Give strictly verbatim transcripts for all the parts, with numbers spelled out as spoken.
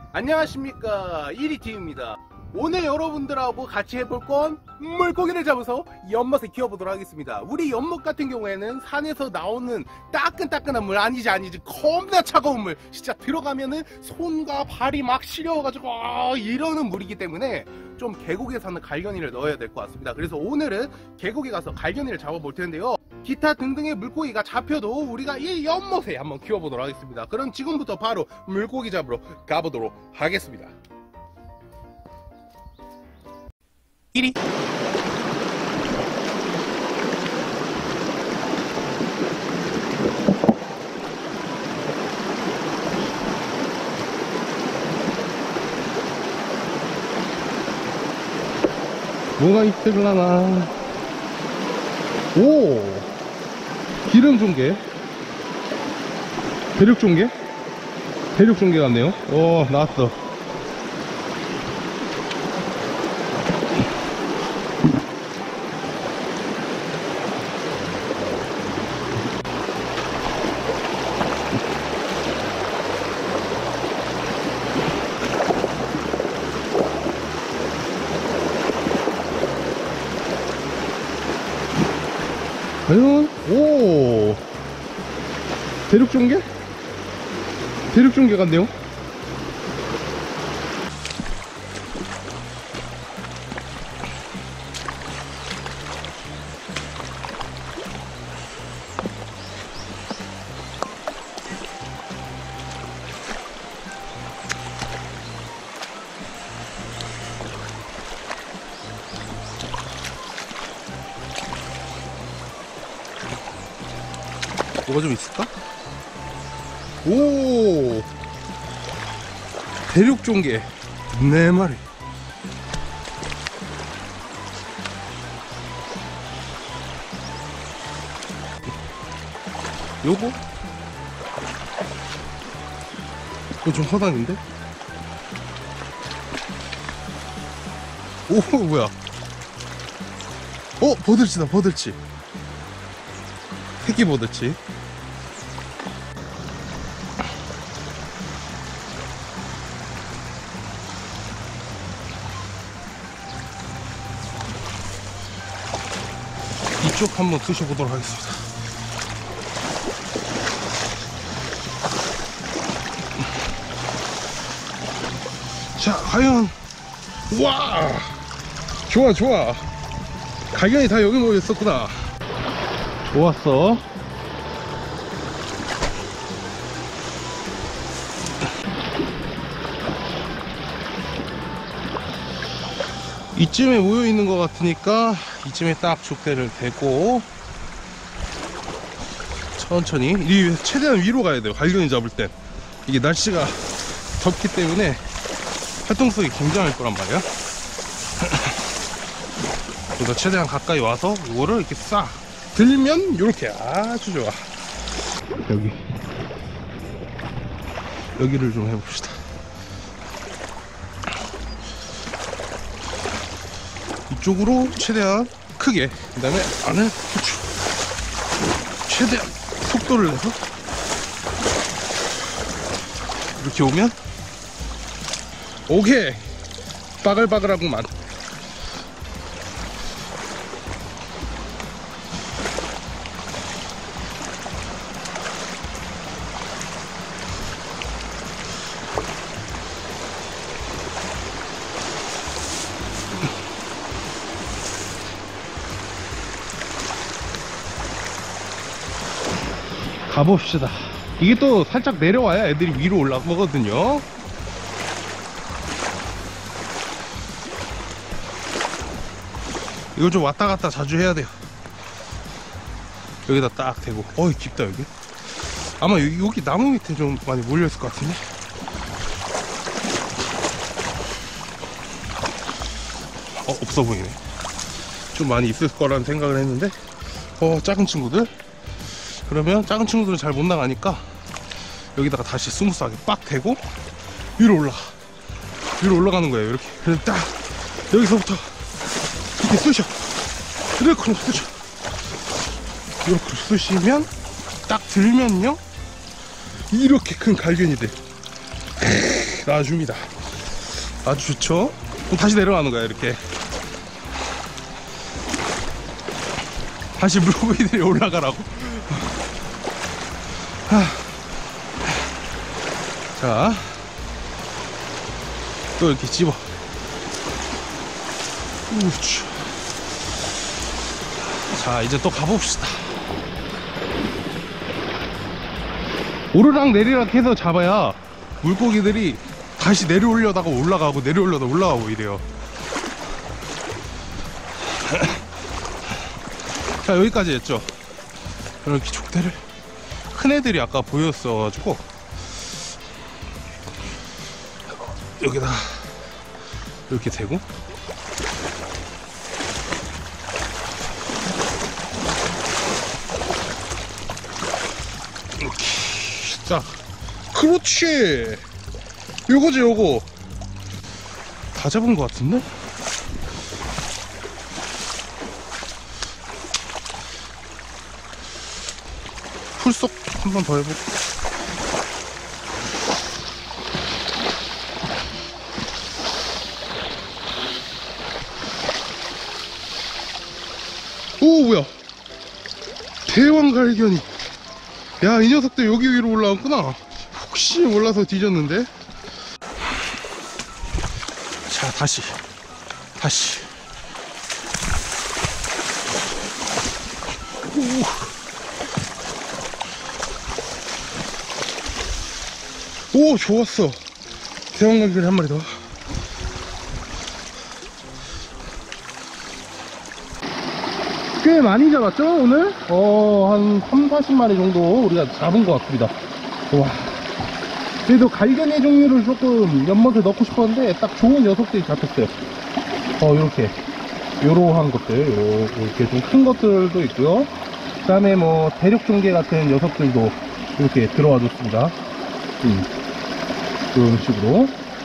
안녕하십니까, 이리티입니다. 오늘 여러분들하고 같이 해볼 건 물고기를 잡아서 연못에 키워보도록 하겠습니다. 우리 연못 같은 경우에는 산에서 나오는 따끈따끈한 물, 아니지 아니지 겁나 차가운 물, 진짜 들어가면은 손과 발이 막 시려워가지고 아, 이러는 물이기 때문에 좀 계곡에 사는 갈견이를 넣어야 될 것 같습니다. 그래서 오늘은 계곡에 가서 갈견이를 잡아볼 텐데요, 기타 등등의 물고기가 잡혀도 우리가 이 연못에 한번 키워보도록 하겠습니다. 그럼 지금부터 바로 물고기 잡으러 가보도록 하겠습니다. 이리 뭐가 있을라나. 오, 기름 종개, 대륙 종개, 대륙 종개 같네요. 오, 나왔어. 과연? 오, 대륙종개? 대륙종개 같네요. 뭐가 좀 있을까? 오, 대륙종개 네 마리. 요거? 이거 좀 허당인데? 오, 뭐야? 어, 버들치다, 버들치. 새끼 버들치. 이쪽 한번 드셔보도록 하겠습니다. 자, 과연. 와, 좋아 좋아. 갈견이 다 여기 모여 있었구나. 좋았어. 이쯤에 모여 있는 것 같으니까 이쯤에 딱 족대를 대고 천천히, 이 최대한 위로 가야 돼요. 갈견이 잡을 땐 이게 날씨가 덥기 때문에 활동성이 굉장할 거란 말이야. 그래서 최대한 가까이 와서 이거를 이렇게 싹 들면 이렇게 아주 좋아. 여기 여기를 좀 해봅시다. 이쪽으로 최대한 크게, 그 다음에 안을 후추 최대한 속도를 내서 이렇게 오면 오케이, 바글바글하구만. 가봅시다. 이게 또 살짝 내려와야 애들이 위로 올라가거든요. 이거 좀 왔다 갔다 자주 해야 돼요. 여기다 딱 대고. 어이, 깊다 여기. 아마 여기, 여기 나무 밑에 좀 많이 몰려있을 것 같은데. 어, 없어 보이네. 좀 많이 있을 거라는 생각을 했는데. 어, 작은 친구들. 그러면 작은 친구들은 잘 못 나가니까 여기다가 다시 스무스하게 빡 대고 위로 올라가. 위로 올라가는 거예요. 이렇게. 그래서 딱 여기서부터 이렇게 쑤셔. 이렇게 쑤셔. 이렇게 쑤시면 딱 들면요, 이렇게 큰 갈견이들. 놔줍니다. 아주 좋죠? 그럼 다시 내려가는 거야. 이렇게 다시 물고기들이 올라가라고. 자, 또 이렇게 집어. 우쭈. 자, 이제 또 가봅시다. 오르락 내리락 해서 잡아야 물고기들이 다시 내려오려다가 올라가고 내려오려다 올라가고 이래요. 자, 여기까지 했죠. 이렇게 족대를, 큰 애들이 아까 보였어가지고 여기다가 이렇게 대고, 이렇게 자, 그렇지. 요거지 요거. 다 잡은 것 같은데? 풀속 한 번 더 해볼까? 오, 뭐야, 대왕갈견이. 야, 이 녀석도 여기 위로 올라왔구나. 혹시 몰라서 뒤졌는데. 자, 다시 다시. 오, 오, 좋았어. 대왕갈견이 한 마리 더. 꽤 많이 잡았죠 오늘? 어, 한 삼, 사십 마리 정도 우리가 잡은 것 같습니다. 와, 그래도 갈견이 종류를 조금 연못에 넣고 싶었는데 딱 좋은 녀석들이 잡혔어요. 어, 요렇게 요러한 것들, 요, 이렇게 좀 큰 것들도 있고요. 그 다음에 뭐 대륙종개 같은 녀석들도 이렇게 들어와 줬습니다. 음, 이런 식으로.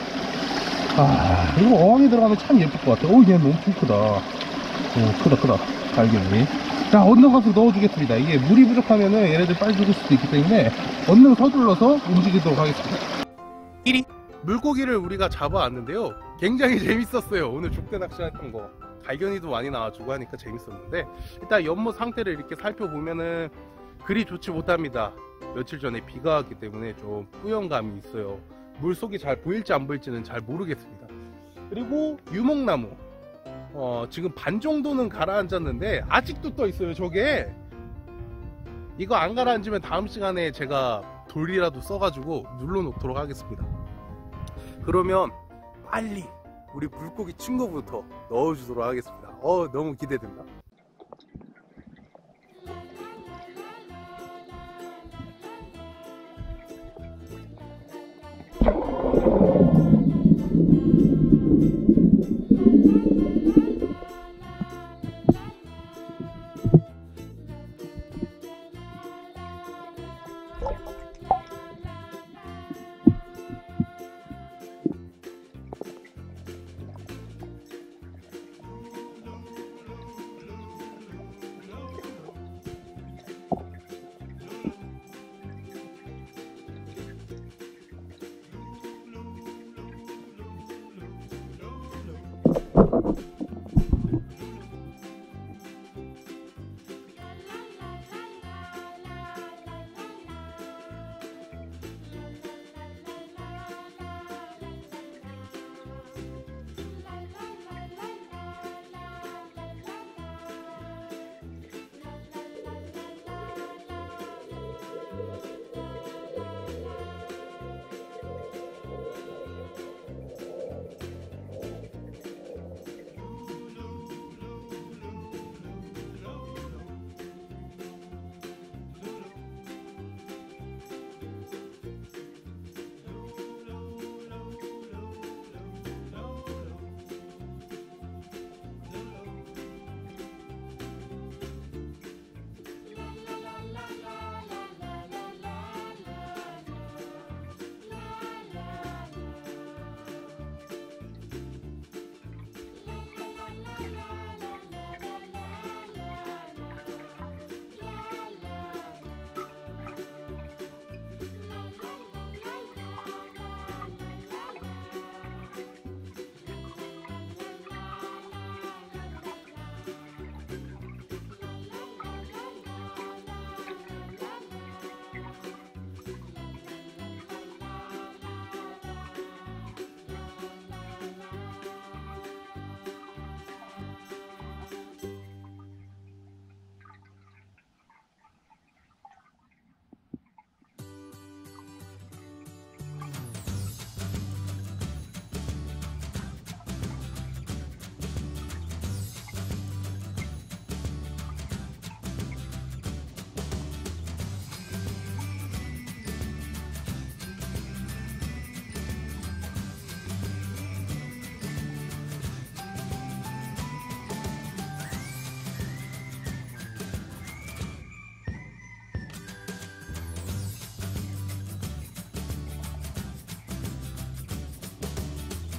아, 이거 어항에 들어가면 참 예쁠 것 같아요. 오, 얘는 엄청 크다. 오, 크다 크다 갈견이. 자, 언능 가서 넣어주겠습니다. 이게 물이 부족하면은 얘네들 빨리 죽을 수도 있기 때문에 언능 서둘러서 움직이도록 하겠습니다. 일 위 물고기를 우리가 잡아왔는데요, 굉장히 재밌었어요. 오늘 족대 낚시했던 거 갈견이도 많이 나와주고 하니까 재밌었는데, 일단 연못 상태를 이렇게 살펴보면은 그리 좋지 못합니다. 며칠 전에 비가 왔기 때문에 좀 뿌연감이 있어요. 물속이 잘 보일지 안 보일지는 잘 모르겠습니다. 그리고 유목나무, 어, 지금 반 정도는 가라앉았는데 아직도 떠 있어요. 저게, 이거 안 가라앉으면 다음 시간에 제가 돌이라도 써가지고 눌러 놓도록 하겠습니다. 그러면 빨리 우리 물고기 친구부터 넣어주도록 하겠습니다. 어, 너무 기대된다.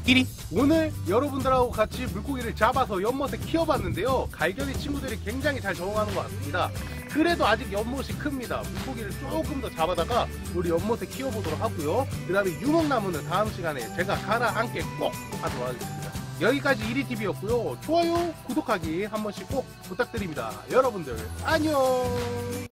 끼리. 오늘 여러분들하고 같이 물고기를 잡아서 연못에 키워봤는데요. 갈견이 친구들이 굉장히 잘 적응하는 것 같습니다. 그래도 아직 연못이 큽니다. 물고기를 조금 더 잡아다가 우리 연못에 키워보도록 하고요. 그 다음에 유목나무는 다음 시간에 제가 가라앉게 꼭 하도록 하겠습니다. 여기까지 이리티비였고요. 좋아요, 구독하기 한 번씩 꼭 부탁드립니다. 여러분들 안녕.